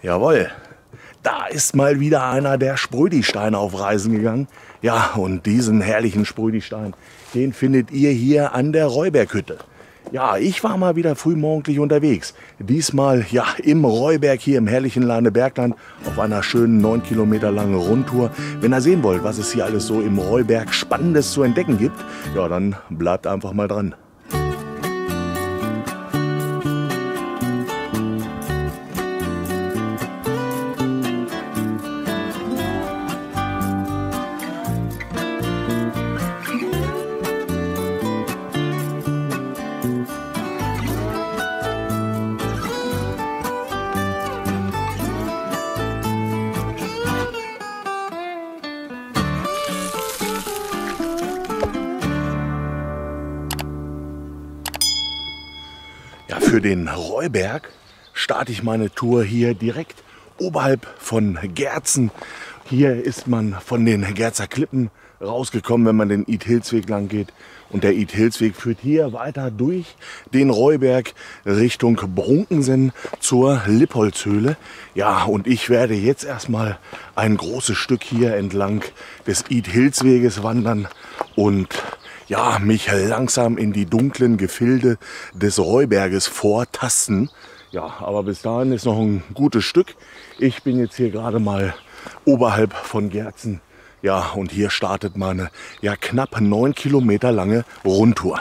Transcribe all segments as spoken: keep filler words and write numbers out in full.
Jawohl, da ist mal wieder einer der Sprödisteine auf Reisen gegangen. Ja, und diesen herrlichen Sprödistein, den findet ihr hier an der Reuberghütte. Ja, ich war mal wieder frühmorgendlich unterwegs. Diesmal ja im Reuberg hier im herrlichen Lahne-Bergland auf einer schönen neun Kilometer langen Rundtour. Wenn ihr sehen wollt, was es hier alles so im Reuberg Spannendes zu entdecken gibt, ja, dann bleibt einfach mal dran. Für den Reuberg starte ich meine Tour hier direkt oberhalb von Gerzen. Hier ist man von den Gerzer Klippen rausgekommen, wenn man den Id-Hilsweg lang geht. Und der Id-Hilsweg führt hier weiter durch den Reuberg Richtung Brunkensen zur Lippholzhöhle. Ja, und ich werde jetzt erstmal ein großes Stück hier entlang des Id-Hilsweges wandern und ja, mich langsam in die dunklen Gefilde des Reuberges vortasten. Ja, aber bis dahin ist noch ein gutes Stück. Ich bin jetzt hier gerade mal oberhalb von Gerzen. Ja, und hier startet meine ja knapp neun Kilometer lange Rundtour.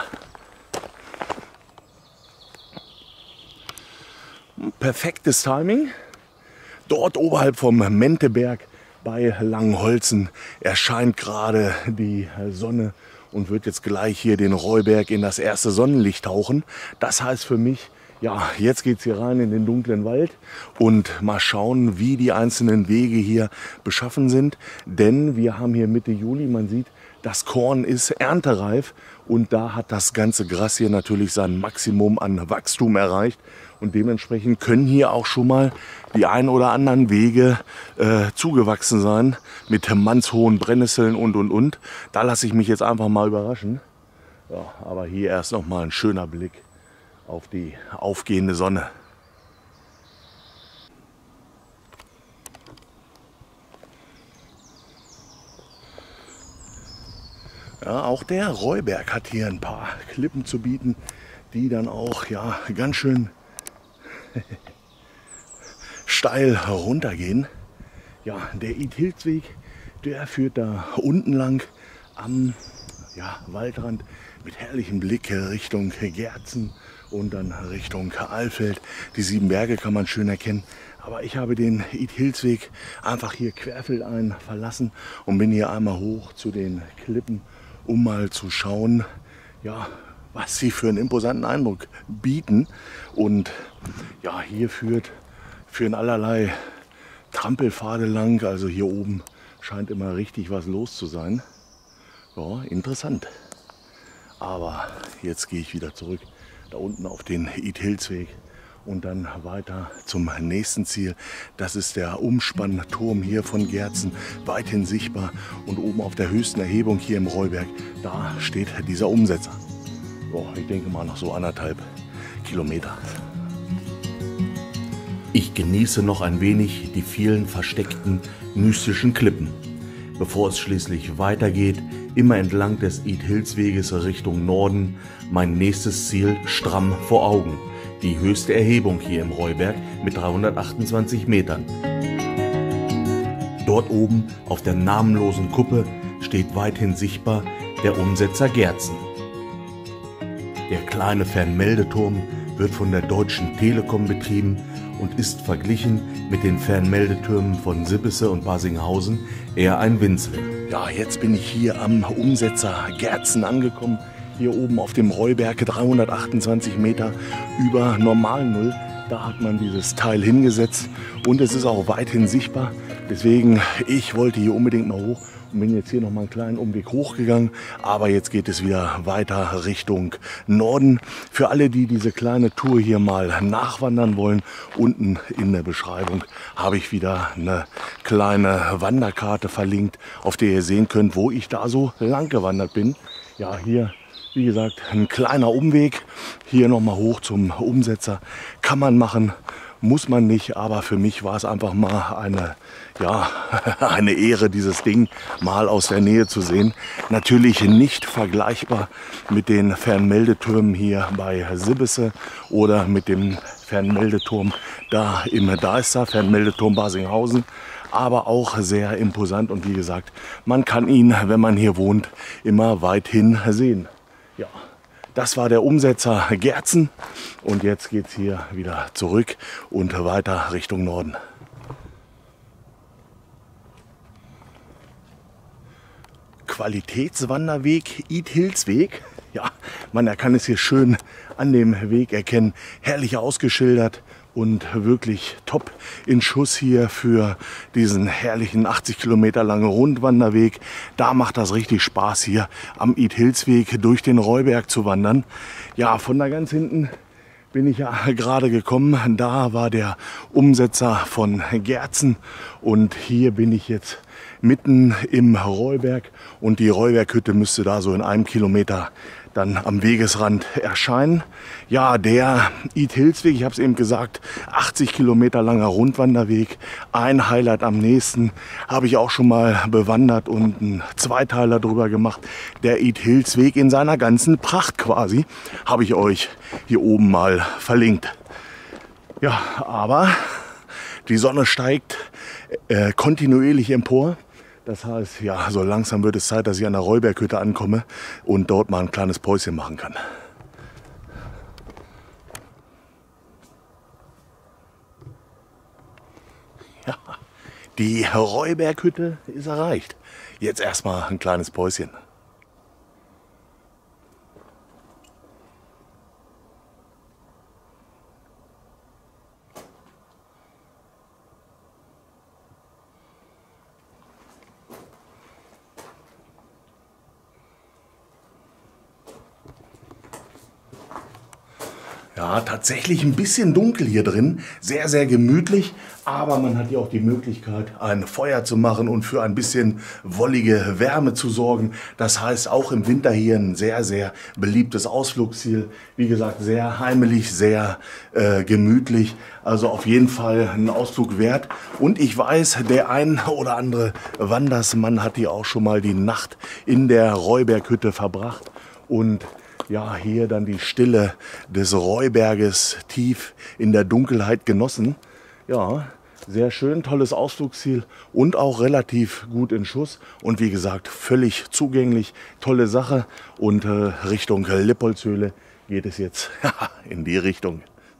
Perfektes Timing. Dort oberhalb vom Menteberg bei Langholzen erscheint gerade die Sonne und wird jetzt gleich hier den Reuberg in das erste Sonnenlicht tauchen. Das heißt für mich, ja, jetzt geht es hier rein in den dunklen Wald und mal schauen, wie die einzelnen Wege hier beschaffen sind. Denn wir haben hier Mitte Juli, man sieht, das Korn ist erntereif und da hat das ganze Gras hier natürlich sein Maximum an Wachstum erreicht. Und dementsprechend können hier auch schon mal die ein oder anderen Wege äh, zugewachsen sein mit mannshohen Brennnesseln und und und. Da lasse ich mich jetzt einfach mal überraschen. Ja, aber hier erst noch mal ein schöner Blick auf die aufgehende Sonne. Ja, auch der Reuberg hat hier ein paar Klippen zu bieten, die dann auch ja ganz schön steil heruntergehen. Ja, der Id-Hilsweg, der führt da unten lang am ja, Waldrand mit herrlichem Blick Richtung Gerzen und dann Richtung Alfeld. Die sieben Berge kann man schön erkennen. Aber ich habe den Id-Hilsweg einfach hier querfeldein verlassen und bin hier einmal hoch zu den Klippen, um mal zu schauen, ja, was sie für einen imposanten Eindruck bieten. Und ja, hier führt führen allerlei Trampelpfade lang. Also hier oben scheint immer richtig was los zu sein. Ja, interessant. Aber jetzt gehe ich wieder zurück da unten auf den Id-Hilsweg und dann weiter zum nächsten Ziel. Das ist der Umspannturm hier von Gerzen, weithin sichtbar. Und oben auf der höchsten Erhebung hier im Reuberg, da steht dieser Umsetzer. Oh, ich denke mal noch so anderthalb Kilometer. Ich genieße noch ein wenig die vielen versteckten mystischen Klippen, bevor es schließlich weitergeht, immer entlang des Id-Hilsweges Richtung Norden, mein nächstes Ziel stramm vor Augen, die höchste Erhebung hier im Reuberg mit dreihundertachtundzwanzig Metern. Dort oben auf der namenlosen Kuppe steht weithin sichtbar der Umsetzer Gerzen. Der kleine Fernmeldeturm wird von der Deutschen Telekom betrieben und ist verglichen mit den Fernmeldetürmen von Sippese und Barsinghausen eher ein Winzling. Ja, jetzt bin ich hier am Umsetzer Gerzen angekommen. Hier oben auf dem Reuberg, dreihundertachtundzwanzig Meter über Normalnull. Da hat man dieses Teil hingesetzt und es ist auch weithin sichtbar. Deswegen, ich wollte hier unbedingt mal hoch und bin jetzt hier noch mal einen kleinen Umweg hochgegangen. Aber jetzt geht es wieder weiter Richtung Norden. Für alle, die diese kleine Tour hier mal nachwandern wollen, unten in der Beschreibung habe ich wieder eine kleine Wanderkarte verlinkt, auf der ihr sehen könnt, wo ich da so lang gewandert bin. Ja, hier, wie gesagt, ein kleiner Umweg. Hier noch mal hoch zum Umsetzer. Kann man machen. muss man nicht, aber für mich war es einfach mal eine, ja, eine Ehre, dieses Ding mal aus der Nähe zu sehen. Natürlich nicht vergleichbar mit den Fernmeldetürmen hier bei Sibbese oder mit dem Fernmeldeturm da im Deister, Fernmeldeturm Barsinghausen. Aber auch sehr imposant und wie gesagt, man kann ihn, wenn man hier wohnt, immer weithin sehen. Ja, das war der Umsetzer Gerzen und jetzt geht es hier wieder zurück und weiter Richtung Norden. Qualitätswanderweg Ithilsweg. Ja, man kann es hier schön an dem Weg erkennen. Herrlich ausgeschildert und wirklich top in Schuss hier für diesen herrlichen achtzig Kilometer langen Rundwanderweg. Da macht das richtig Spaß, hier am Ithilsweg durch den Reuberg zu wandern. Ja, von da ganz hinten bin ich ja gerade gekommen. Da war der Umsetzer von Gerzen und hier bin ich jetzt mitten im Reuberg und die Reuberghütte müsste da so in einem Kilometer dann am Wegesrand erscheinen. Ja, der Ithilsweg, ich habe es eben gesagt, achtzig Kilometer langer Rundwanderweg. Ein Highlight am nächsten habe ich auch schon mal bewandert und einen Zweiteiler drüber gemacht. Der Ithilsweg in seiner ganzen Pracht quasi habe ich euch hier oben mal verlinkt. Ja, aber die Sonne steigt äh, kontinuierlich empor. Das heißt, ja, so langsam wird es Zeit, dass ich an der Reuberghütte ankomme und dort mal ein kleines Päuschen machen kann. Ja, die Reuberghütte ist erreicht. Jetzt erstmal ein kleines Päuschen. Ja, tatsächlich ein bisschen dunkel hier drin, sehr, sehr gemütlich, aber man hat hier auch die Möglichkeit, ein Feuer zu machen und für ein bisschen wollige Wärme zu sorgen. Das heißt, auch im Winter hier ein sehr, sehr beliebtes Ausflugsziel. Wie gesagt, sehr heimelig, sehr äh, gemütlich, also auf jeden Fall ein Ausflug wert. Und ich weiß, der ein oder andere Wandersmann hat hier auch schon mal die Nacht in der Reuberghütte verbracht und ja, hier dann die Stille des Reuberges tief in der Dunkelheit genossen. Ja, sehr schön, tolles Ausflugsziel und auch relativ gut in Schuss. Und wie gesagt, völlig zugänglich, tolle Sache. Und äh, Richtung Lippolzhöhle geht es jetzt in die Richtung.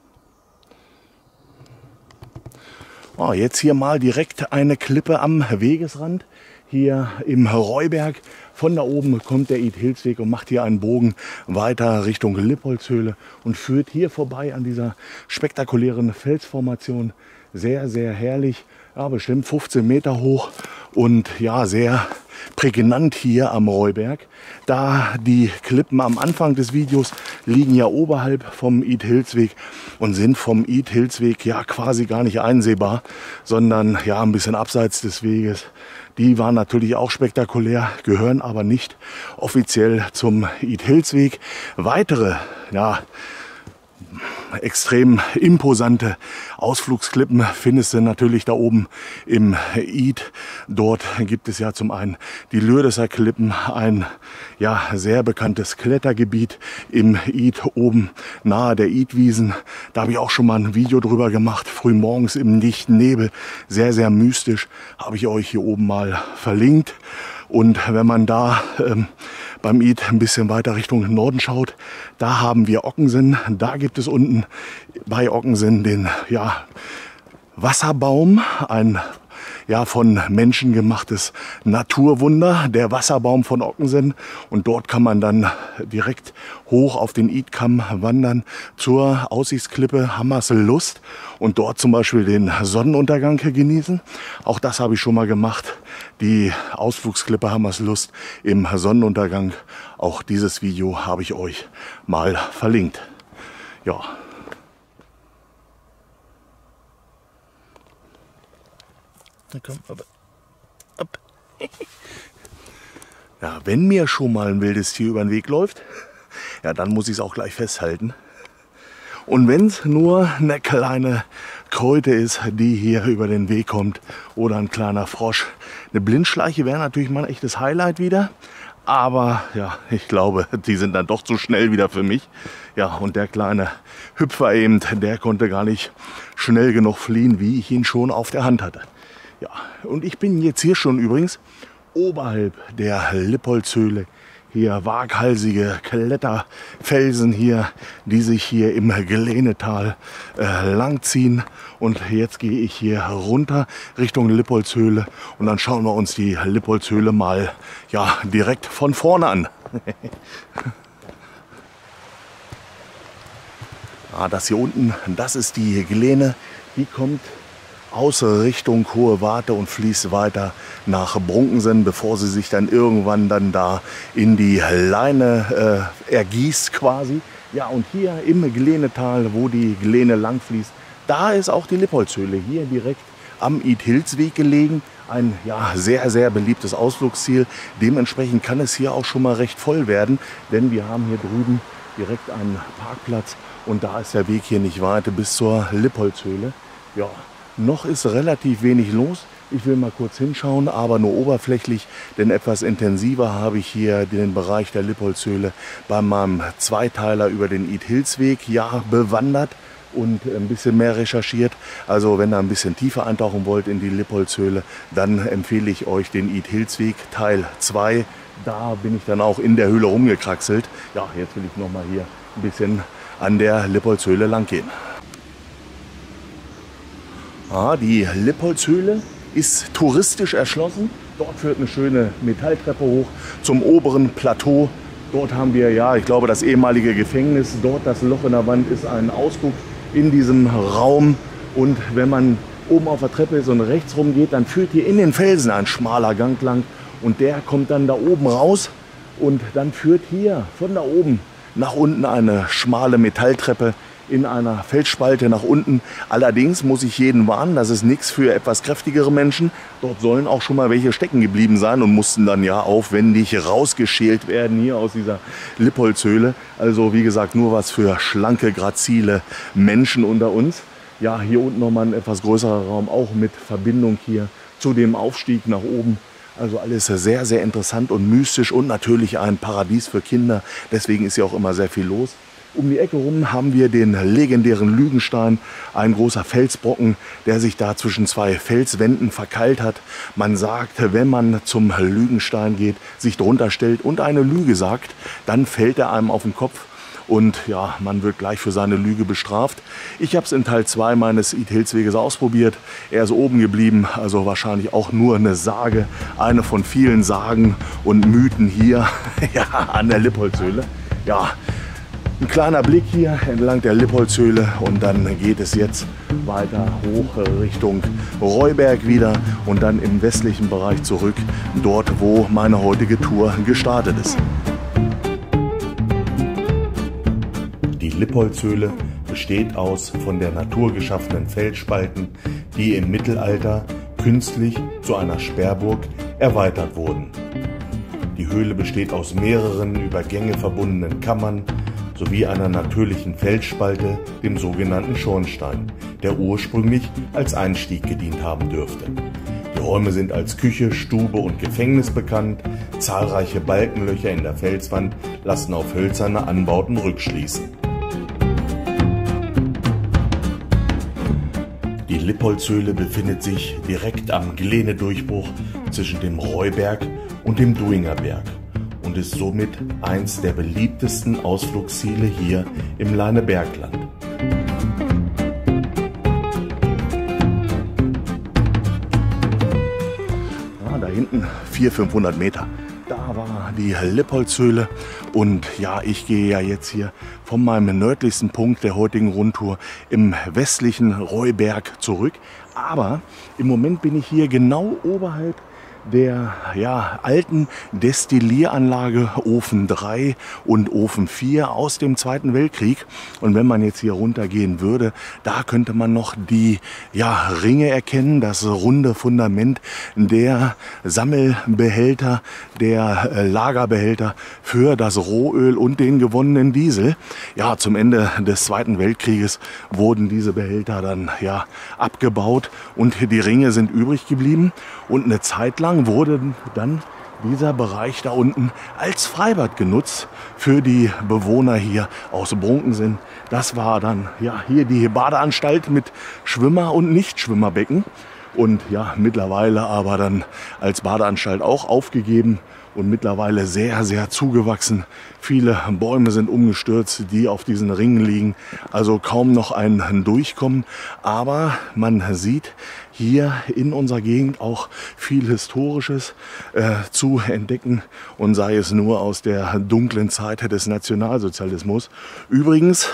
Oh, jetzt hier mal direkt eine Klippe am Wegesrand. Hier im Reuberg. Von da oben kommt der Ithilsweg und macht hier einen Bogen weiter Richtung Lippolzhöhle und führt hier vorbei an dieser spektakulären Felsformation. Sehr, sehr herrlich. Ja, bestimmt fünfzehn Meter hoch und ja, sehr prägnant hier am Reuberg. Da die Klippen am Anfang des Videos liegen ja oberhalb vom Ithilsweg und sind vom Ithilsweg ja quasi gar nicht einsehbar, sondern ja ein bisschen abseits des Weges. Die waren natürlich auch spektakulär, gehören aber nicht offiziell zum Ithilsweg. Weitere, ja, extrem imposante Ausflugsklippen findest du natürlich da oben im Id. Dort gibt es ja zum einen die Lürdeser Klippen, ein ja, sehr bekanntes Klettergebiet im Id oben nahe der Idwiesen. Da habe ich auch schon mal ein Video drüber gemacht, früh morgens im dichten Nebel. Sehr, sehr mystisch, habe ich euch hier oben mal verlinkt. Und wenn man da ähm, beim Id ein bisschen weiter Richtung Norden schaut, da haben wir Ockensen. Da gibt es unten bei Ockensen den ja, Wasserbaum, ein ja, von Menschen gemachtes Naturwunder, der Wasserbaum von Ockensen. Und dort kann man dann direkt hoch auf den Idkamm wandern zur Aussichtsklippe Hammerslust und dort zum Beispiel den Sonnenuntergang genießen. Auch das habe ich schon mal gemacht. Die Ausflugsklippe Hammerslust im Sonnenuntergang. Auch dieses Video habe ich euch mal verlinkt. Ja. Da komm, aber ab. Ja, wenn mir schon mal ein wildes Tier über den Weg läuft, ja, dann muss ich es auch gleich festhalten. Und wenn es nur eine kleine Kröte ist, die hier über den Weg kommt, oder ein kleiner Frosch. Eine Blindschleiche wäre natürlich mal ein echtes Highlight wieder. Aber ja, ich glaube, die sind dann doch zu schnell wieder für mich. Ja, und der kleine Hüpfer eben, der konnte gar nicht schnell genug fliehen, wie ich ihn schon auf der Hand hatte. Ja, und ich bin jetzt hier schon übrigens oberhalb der Lippolzhöhle. Hier waghalsige Kletterfelsen hier, die sich hier im Glenetal äh, langziehen. Und jetzt gehe ich hier runter Richtung Lippolzhöhle und dann schauen wir uns die Lippolzhöhle mal ja, direkt von vorne an. Ah, das hier unten, das ist die Glene, die kommt aus Richtung Hohe Warte und fließt weiter nach Brunkensen, bevor sie sich dann irgendwann dann da in die Leine äh, ergießt quasi. Ja, und hier im Glenetal, wo die Glene lang fließt, da ist auch die Lippolzhöhle, hier direkt am Idhilsweg gelegen. Ein ja, sehr, sehr beliebtes Ausflugsziel. Dementsprechend kann es hier auch schon mal recht voll werden, denn wir haben hier drüben direkt einen Parkplatz und da ist der Weg hier nicht weit bis zur Lippolzhöhle. Ja, noch ist relativ wenig los. Ich will mal kurz hinschauen, aber nur oberflächlich, denn etwas intensiver habe ich hier den Bereich der Lippolzhöhle bei meinem Zweiteiler über den Idhilsweg ja bewandert und ein bisschen mehr recherchiert. Also wenn ihr ein bisschen tiefer eintauchen wollt in die Lippolzhöhle, dann empfehle ich euch den Idhilsweg Teil zwei. Da bin ich dann auch in der Höhle rumgekraxelt. Ja, jetzt will ich noch mal hier ein bisschen an der Lippolzhöhle lang gehen. Ah, die Lippolzhöhle ist touristisch erschlossen. Dort führt eine schöne Metalltreppe hoch zum oberen Plateau. Dort haben wir, ja, ich glaube, das ehemalige Gefängnis. Dort das Loch in der Wand ist ein Ausguck in diesem Raum. Und wenn man oben auf der Treppe ist und rechts rum geht, dann führt hier in den Felsen ein schmaler Gang lang. Und der kommt dann da oben raus. Und dann führt hier von da oben nach unten eine schmale Metalltreppe in einer Felsspalte nach unten. Allerdings muss ich jeden warnen, das ist nichts für etwas kräftigere Menschen. Dort sollen auch schon mal welche stecken geblieben sein und mussten dann ja aufwendig rausgeschält werden hier aus dieser Lippolzhöhle. Also wie gesagt, nur was für schlanke, grazile Menschen unter uns. Ja, hier unten nochmal ein etwas größerer Raum, auch mit Verbindung hier zu dem Aufstieg nach oben. Also alles sehr, sehr interessant und mystisch und natürlich ein Paradies für Kinder. Deswegen ist hier auch immer sehr viel los. Um die Ecke rum haben wir den legendären Lügenstein, ein großer Felsbrocken, der sich da zwischen zwei Felswänden verkeilt hat. Man sagt, wenn man zum Lügenstein geht, sich drunter stellt und eine Lüge sagt, dann fällt er einem auf den Kopf. Und ja, man wird gleich für seine Lüge bestraft. Ich habe es in Teil zwei meines Idhilsweges ausprobiert. Er ist oben geblieben, also wahrscheinlich auch nur eine Sage. Eine von vielen Sagen und Mythen hier ja, an der Lippolzhöhle. Ja, ein kleiner Blick hier entlang der Lippolzhöhle und dann geht es jetzt weiter hoch Richtung Reuberg wieder und dann im westlichen Bereich zurück, dort wo meine heutige Tour gestartet ist. Die Lippolzhöhle besteht aus von der Natur geschaffenen Felsspalten, die im Mittelalter künstlich zu einer Sperrburg erweitert wurden. Die Höhle besteht aus mehreren über Gänge verbundenen Kammern sowie einer natürlichen Felsspalte, dem sogenannten Schornstein, der ursprünglich als Einstieg gedient haben dürfte. Die Räume sind als Küche, Stube und Gefängnis bekannt. Zahlreiche Balkenlöcher in der Felswand lassen auf hölzerne Anbauten rückschließen. Die Lippolzhöhle befindet sich direkt am Glene-Durchbruch zwischen dem Reuberg und dem Duingerberg und ist somit eins der beliebtesten Ausflugsziele hier im Leinebergland. Ja, da hinten vierhundert, fünfhundert Meter. Da war die Lippolzhöhle und ja, ich gehe ja jetzt hier von meinem nördlichsten Punkt der heutigen Rundtour im westlichen Reuberg zurück. Aber im Moment bin ich hier genau oberhalb der ja, alten Destillieranlage Ofen drei und Ofen vier aus dem Zweiten Weltkrieg. Und wenn man jetzt hier runtergehen würde, da könnte man noch die ja, Ringe erkennen, das runde Fundament der Sammelbehälter, der äh, Lagerbehälter für das Rohöl und den gewonnenen Diesel. Ja, zum Ende des Zweiten Weltkrieges wurden diese Behälter dann ja, abgebaut und die Ringe sind übrig geblieben. Und eine Zeit lang wurde dann dieser Bereich da unten als Freibad genutzt für die Bewohner hier aus Brunkensen. Das war dann ja hier die Badeanstalt mit Schwimmer- und Nichtschwimmerbecken. Und ja, mittlerweile aber dann als Badeanstalt auch aufgegeben und mittlerweile sehr, sehr zugewachsen. Viele Bäume sind umgestürzt, die auf diesen Ringen liegen. Also kaum noch ein Durchkommen. Aber man sieht hier in unserer Gegend auch viel Historisches äh, zu entdecken. Und sei es nur aus der dunklen Zeit des Nationalsozialismus. Übrigens,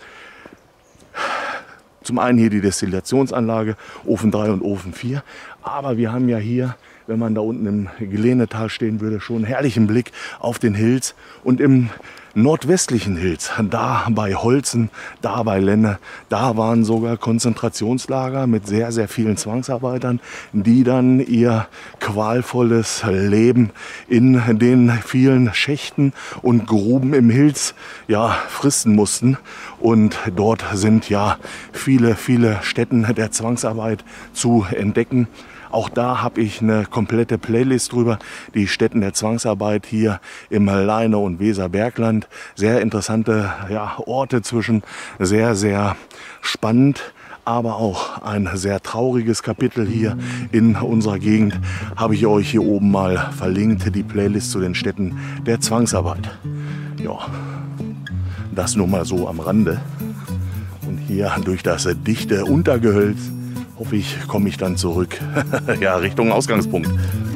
zum einen hier die Destillationsanlage, Ofen drei und Ofen vier. Aber wir haben ja hier, wenn man da unten im Gelenetal stehen würde, schon einen herrlichen Blick auf den Hilz. Und im nordwestlichen Hilz, da bei Holzen, da bei Lenne, da waren sogar Konzentrationslager mit sehr, sehr vielen Zwangsarbeitern, die dann ihr qualvolles Leben in den vielen Schächten und Gruben im Hilz ja, fristen mussten. Und dort sind ja viele, viele Stätten der Zwangsarbeit zu entdecken. Auch da habe ich eine komplette Playlist drüber. Die Stätten der Zwangsarbeit hier im Leine- und Weserbergland. Sehr interessante ja, Orte zwischen, sehr, sehr spannend. Aber auch ein sehr trauriges Kapitel hier in unserer Gegend habe ich euch hier oben mal verlinkt. Die Playlist zu den Stätten der Zwangsarbeit. Ja, das nur mal so am Rande. Und hier durch das dichte Untergehölz hoffe ich, komme ich dann zurück, ja, Richtung Ausgangspunkt.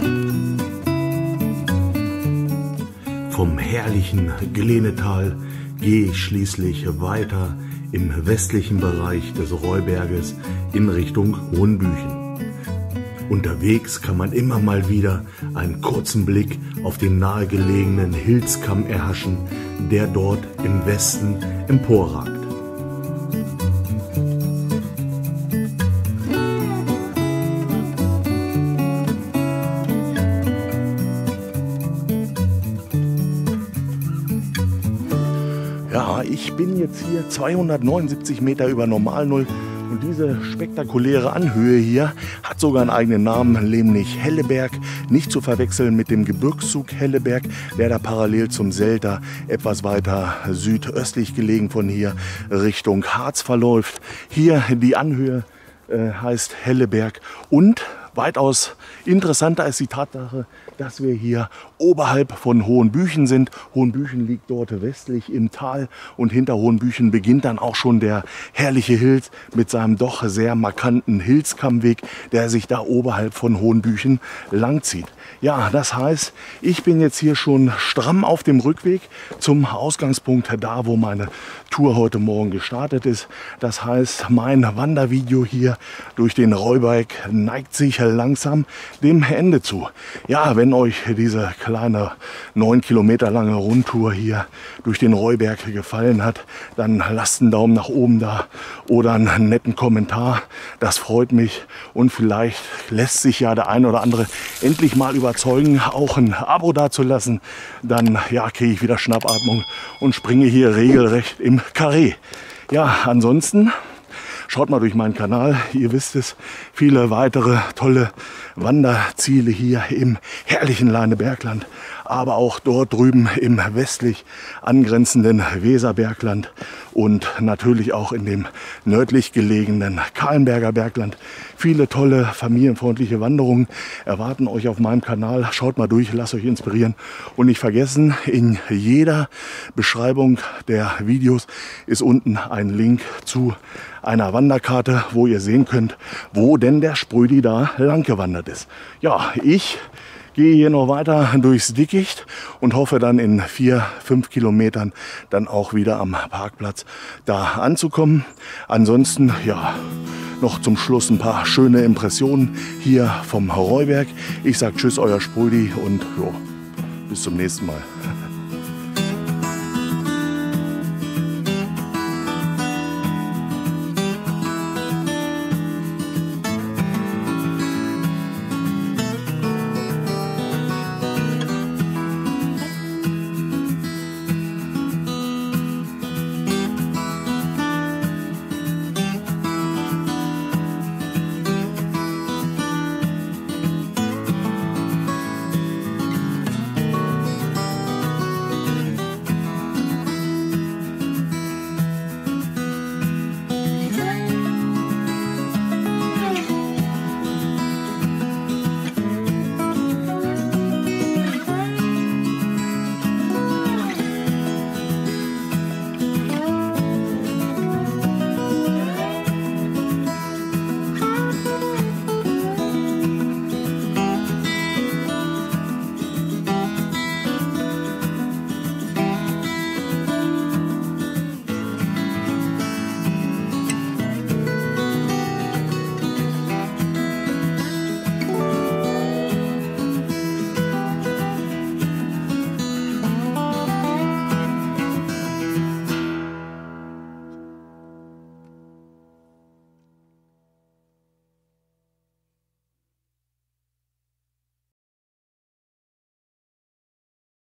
Vom herrlichen Glenetal gehe ich schließlich weiter im westlichen Bereich des Reuberges in Richtung Hohenbüchen. Unterwegs kann man immer mal wieder einen kurzen Blick auf den nahegelegenen Hilzkamm erhaschen, der dort im Westen emporragt. Ja, ich bin jetzt hier zweihundertneunundsiebzig Meter über Normalnull und diese spektakuläre Anhöhe hier hat sogar einen eigenen Namen, nämlich Helleberg. Nicht zu verwechseln mit dem Gebirgszug Helleberg, der da parallel zum Selter etwas weiter südöstlich gelegen von hier Richtung Harz verläuft. Hier die Anhöhe äh, heißt Helleberg und weitaus interessanter ist die Tatsache, dass wir hier oberhalb von Hohenbüchen sind. Hohenbüchen liegt dort westlich im Tal und hinter Hohenbüchen beginnt dann auch schon der herrliche Hilz mit seinem doch sehr markanten Hilzkammweg, der sich da oberhalb von Hohenbüchen langzieht. Ja, das heißt, ich bin jetzt hier schon stramm auf dem Rückweg zum Ausgangspunkt, da wo meine Tour heute Morgen gestartet ist. Das heißt, mein Wandervideo hier durch den Reuberg neigt sich langsam dem Ende zu. Ja, wenn euch diese kleine neun Kilometer lange Rundtour hier durch den Reuberg gefallen hat, dann lasst einen Daumen nach oben da oder einen netten Kommentar. Das freut mich und vielleicht lässt sich ja der ein oder andere endlich mal überzeugen, auch ein Abo dazulassen. Dann ja, kriege ich wieder Schnappatmung und springe hier regelrecht im Karree. Ja, ansonsten schaut mal durch meinen Kanal, ihr wisst es, viele weitere tolle Wanderziele hier im herrlichen Leinebergland, aber auch dort drüben im westlich angrenzenden Weserbergland und natürlich auch in dem nördlich gelegenen Kahlenberger Bergland. Viele tolle, familienfreundliche Wanderungen erwarten euch auf meinem Kanal. Schaut mal durch, lasst euch inspirieren. Und nicht vergessen, in jeder Beschreibung der Videos ist unten ein Link zu einer Wanderkarte, wo ihr sehen könnt, wo denn der Sprödi da lang gewandert ist. Ja, ich gehe hier noch weiter durchs Dickicht und hoffe dann in vier, fünf Kilometern dann auch wieder am Parkplatz da anzukommen. Ansonsten, ja, noch zum Schluss ein paar schöne Impressionen hier vom Reuberg. Ich sage tschüss, euer Sprödi und jo, bis zum nächsten Mal.